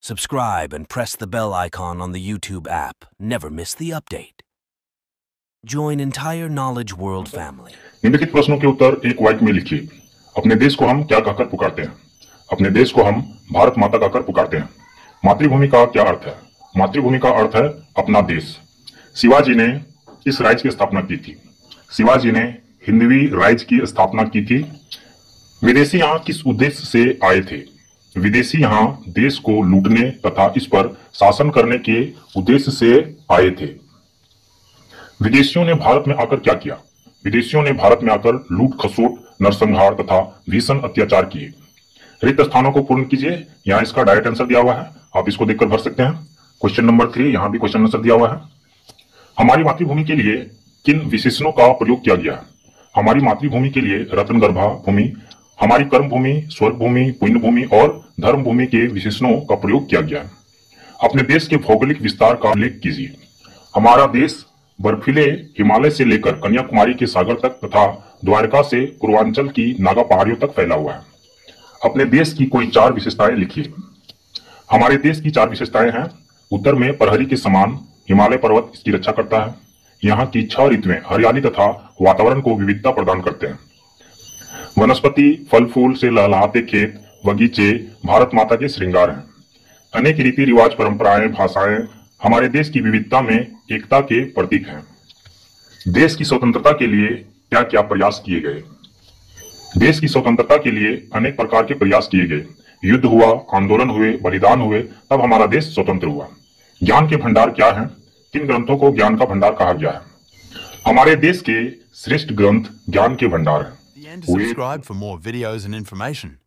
Subscribe and press the bell icon on the YouTube app. Never miss the update. Join entire Knowledge World family. निम्नलिखित प्रश्नों के उत्तर एक वाक्य में लिखिए। अपने देश को हम क्या कहकर पुकारते हैं? अपने देश को हम भारत माता कहकर पुकारते हैं। मातृभूमि का क्या अर्थ है? मातृभूमि का अर्थ है अपना देश। शिवाजी ने इस राज्य की स्थापना की थी। शिवाजी ने हिंदवी राज्य की स्थापना की थी। विदेशी यहाँ किस उद्देश्य से आए थे? विदेशी यहाँ देश को लूटने तथा इस पर शासन करने के उद्देश्य से आए थे। विदेशियों ने भारत में आकर क्या किया? विदेशियों ने भारत में आकर लूट खसोट, नरसंहार तथा भीषण अत्याचार किए। रिक्त स्थानों को पूर्ण कीजिए। यहाँ इसका डायरेक्ट आंसर दिया हुआ है, आप इसको देखकर भर सकते हैं। क्वेश्चन नंबर 3, यहाँ भी क्वेश्चन आंसर दिया हुआ है। हमारी मातृभूमि के लिए किन विशेषणों का प्रयोग किया गया है? हमारी मातृभूमि के लिए रत्नगर्भा भूमि, हमारी कर्म भूमि, स्वर्ग भूमि, पुण्य भूमि और धर्म भूमि के विशेषणों का प्रयोग किया गया है। अपने देश के भौगोलिक विस्तार का उल्लेख कीजिए। हमारा देश बर्फीले हिमालय से लेकर कन्याकुमारी के सागर तक तथा द्वारका से पूर्वांचल की नागा पहाड़ियों तक फैला हुआ है। अपने देश की कोई 4 विशेषताएं लिखिए। हमारे देश की 4 विशेषताएं हैं। उत्तर में प्रहरी के समान हिमालय पर्वत इसकी रक्षा करता है। यहाँ की 6 ऋतुएं हरियाली तथा वातावरण को विविधता प्रदान करते हैं। वनस्पति, फल फूल से लहलहाते खेत, बगीचे भारत माता के श्रृंगार हैं। अनेक रीति रिवाज, परंपराएं, भाषाएं हमारे देश की विविधता में एकता के प्रतीक हैं। देश की स्वतंत्रता के लिए क्या क्या प्रयास किए गए? देश की स्वतंत्रता के लिए अनेक प्रकार के प्रयास किए गए। युद्ध हुआ, आंदोलन हुए, बलिदान हुए, तब हमारा देश स्वतंत्र हुआ। ज्ञान के भंडार क्या है? किन ग्रंथों को ज्ञान का भंडार कहा गया है? हमारे देश के श्रेष्ठ ग्रंथ ज्ञान के भंडार हैं। Subscribe for more videos and information.